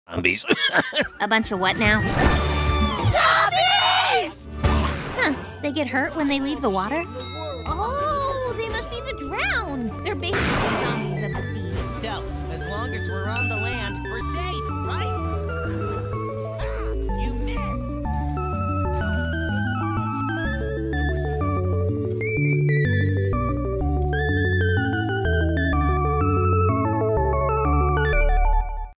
Zombies. A bunch of what now? Zombies! Huh, they get hurt when they leave the water? Oh, they must be the drowned. They're basically zombies of the sea. So, as long as we're on the land, we're safe.